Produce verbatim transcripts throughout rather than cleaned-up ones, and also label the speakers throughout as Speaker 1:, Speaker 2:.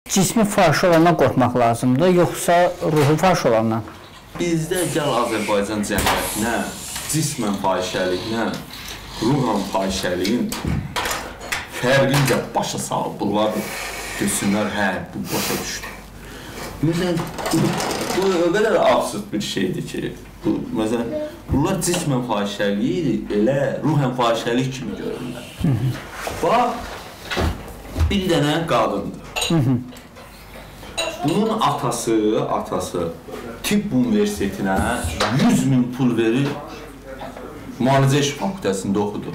Speaker 1: cismi fahişə olandan qorxmaq lazımdır, yoxsa ruhu fahişə olandan?
Speaker 2: Bizdə gəl Azərbaycan cəmiyyətinə cismən fahişəliklə, ruhan fahişəliyin fərqini də başa salıb. Bunlar desinlər, hə, bu başa düşdü. Məsələn, bu o qədər absurd bir şeydir ki, bu, məsələn, bunlar cismən fahişəliyi elə ruhən fahişəlik kimi görürlər. Bax, bir dənə qadındır. Bunun atası, atası tibb universitetinə yüz min pul verir, müalicə iş fakültəsində oxudu.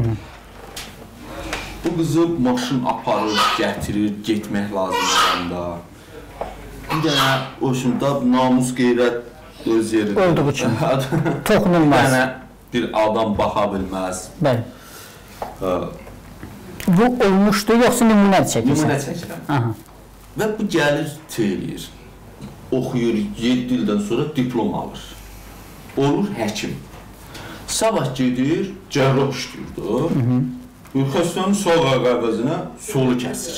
Speaker 2: Bu qızı maşın aparır, gətirir, getmək lazım olanda. Bir dənə, o şimdi namus qeyrət öz yerində.
Speaker 1: Olduğu üçün, toxunulmaz.
Speaker 2: Bir dənə bir adam baxa bilməz.
Speaker 1: Bəli. Bu olmuşdu, yoxsa nümunə çəkirsən?
Speaker 2: Nümunə çəkirəm. Və bu gəlir, teylir, oxuyur, yeddi ildən sonra diplom alır. Olur həkim. Sabah gedir, cərrah işləyirdi. Xəstənin sağ əvəzinə solu kəsir.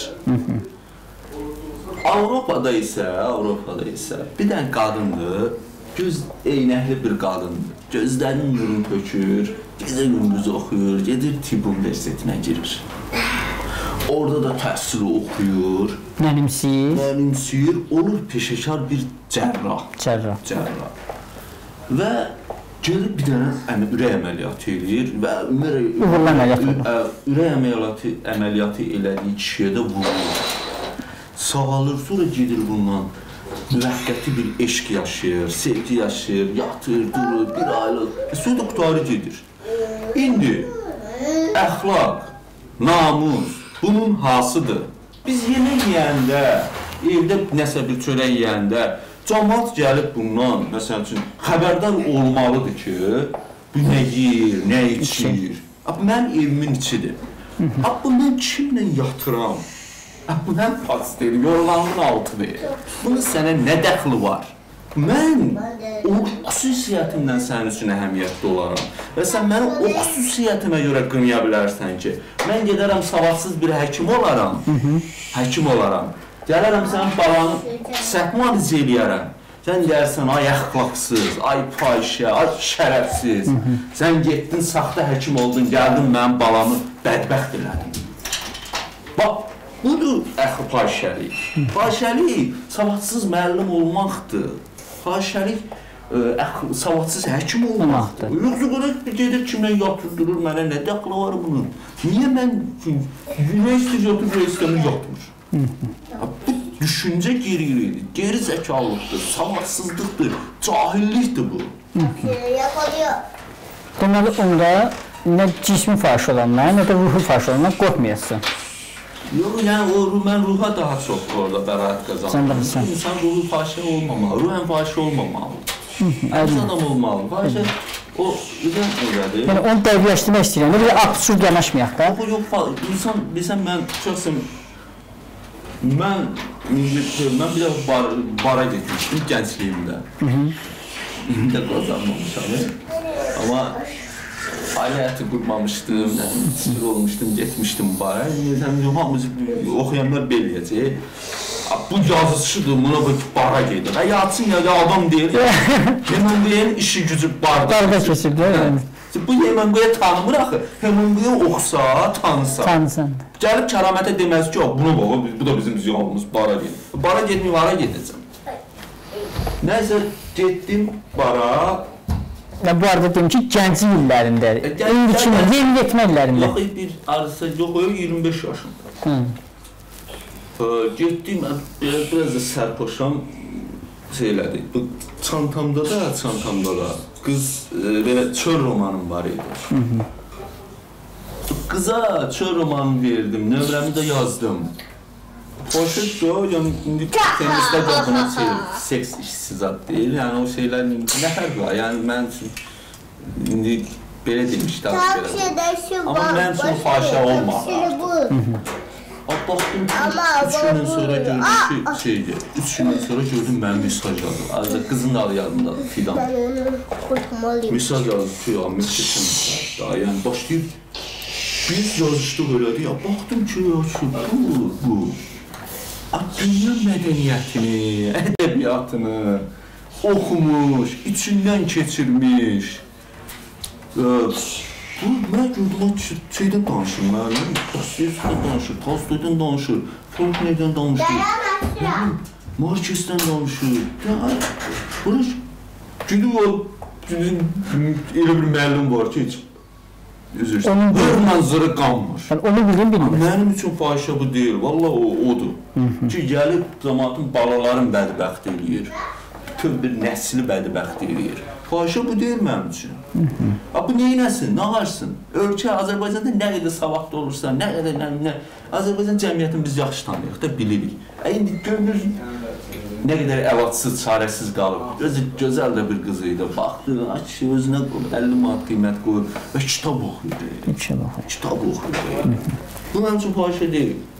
Speaker 2: Avropada isə, Avropada isə bir dənə qadındır, göz eynəkli bir qadındır. Gözlərinin nurunu tökür, gecə gündüz oxuyur, gedir tibb universitetinə girir. Orada da təhsili oxuyur,
Speaker 1: mənimsiyir,
Speaker 2: mənimsiyir, olur peşəkar bir cərrah.
Speaker 1: Cərrah.
Speaker 2: Cərrah. Və gelib bir dənə ürək əməliyyatı eləyir və
Speaker 1: uğurlu əməliyyat olur.
Speaker 2: Ürək əməliyyatı, əməliyyatı elədiyi kişiyə də vurulur. Sağalır, sonra gedir bundan müvəqqəti bir eşq yaşayır, sevgi yaşayır, yatır, durur, bir aylıq, sonra da qutarı gedir. İndi əxlaq, namus, bunun hasıdır. Biz yemək yeyəndə, evdə nəsə bir çörək yeyəndə, cəmaat gəlib bundan, məsəl üçün, xəbərdar olmalıdır ki, bu nə yiyir, nə içir. Bu mənim evimin içidir. Bu mən kimlə yatıram? Bu mən pasteli, yorğanın altıdır. Bunun sənə nə dəxli var? Mən o xüsusiyyətimdən sənin üçün əhəmiyyətli olaram. Və sən məni o xüsusiyyətimə görə qınaya bilərsən ki, mən gedərəm savadsız bir həkim olaram, həkim olaram. Gələrəm sənin balanı səhv müalicə eləyərəm. Sən deyərsən, ay əxlaqsız, ay fahişə, ay şərəfsiz. Sən getdin, saxta həkim oldun, gəldin mənim balamı bədbəxt elədin. Bax, budur əxli fahişəlik. Fahişəlik savadsız müəllim olmaqdır. Fahişəlik savadsız həkim olmaqdır. Yoxsa qədər gedir kimə yatırdırır, mənə nə dəxli var bunun? Niyə mən reistir yatır, reislərini yatmır? Bu düşüncə gerilir, geri zəkalıqdır, savadsızlıqdır, cahillikdir bu.
Speaker 1: Deməli, onda nə cismi fahişə olanlar, nə də ruhu fahişə olanlar qorxmayasın.
Speaker 2: Yox, yəni o, mən ruha daha çox orada bəraət qazandım. İnsan ruhu fahişə olmamalı, ruhən fahişə olmamalı. Əziz adam olmalı, fahişə o, üzən öyrədir. Yəni, onu dəqiqləşdirmək istəyirəm, bir absurd yanaşmayaq da. Yox, yox, insan, bilsən, mən şəxsən, mən, mən bir dəfə bara getmişdim gəncliyimdə. İndi də qazanmamışam, amma ailə həyatı qurmamışdım, sinir olmuşdum, getmişdim bara. Hamımız oxuyanlar beləyəcək. Bu yazıçıdır, buna bara gedir. Yatsın ya, adam deyil. Hemingway'in işi gücü barda.
Speaker 1: Barda keçir, deyil.
Speaker 2: Bu Hemingway'ı tanımır axı. Hemingway'ı oxusa, tanısa.
Speaker 1: Tanısan.
Speaker 2: Gəlib kəramətə deməz ki, bunu bax, bu da bizim ziyalımız, bara gedir. Bara getməyib, bara gedəcəm. Nəysə, getdim bara.
Speaker 1: Və bu arada deyim ki, gənclik illərində, indiki yeni yetmə illərində.
Speaker 2: Yox, bir arısı, yox, iyirmi beş yaşında. Getdim, biraz da sərpoşam şey elədi. Bu çantamda da, çantamda da qız, belə çöl romanım var idi. Qıza çöl romanı verdim, nömrəmi də yazdım. Hoşut o, yəni indi temizdə də buna şey, seks işsiz ad deyil, yəni o şeylər nə fərq var, yəni mən üçün indi belə demişdi az belə. Amma mən üçün fahişə olmadı. Baxdım ki, üç gündən sonra gördüm ki, şeydir, üç gündən sonra gördüm mənim mesaj yazdı. Qızın adı yadımdadır, Fidan. Mesaj yazdı ki, ya, mesajın mesajda, yəni başlayıb, biz yazışdıq elədi, ya, baxdım ki, ya, bu, bu. dünya mədəniyyətini, ədəbiyyatını oxumuş, içindən keçirmiş. Bu, mən gördüm, şeydən danışır, müəllim, Dostoyevskidən danışır, Tolstoydan danışır, Faulknerdən danışır, Marquezdən danışır. Barış, gidib o, elə bir müəllim var ki, heç, üzr istəyir, hırla zırı qanmır.
Speaker 1: Onu bilin, bilmir.
Speaker 2: Mənim üçün fahişə bu deyil, valla o, odur. Ki, gəlib cəmaatın balaların bədbəxt eləyir, bütün bir nəsli bədbəxt eləyir. Fahişə bu deyil mənim üçün. Bu neynəsin, nə varsın? Ölkə, Azərbaycanda nə qədər savadlı olursa, nə qədər, nə, nə, Azərbaycan cəmiyyətini biz yaxşı tanıyıq da, bilirik. İndi görünür, nə qədər əlatsız, çarəsiz qalıb. Özü gözəl də bir qız idi. Baxdı, açı, özünə əlli manat qiymət qoyur və kitab oxuyur.
Speaker 1: Kitab oxuyur.
Speaker 2: Kitab oxuyur. Bu mənim üçün fahişə deyil.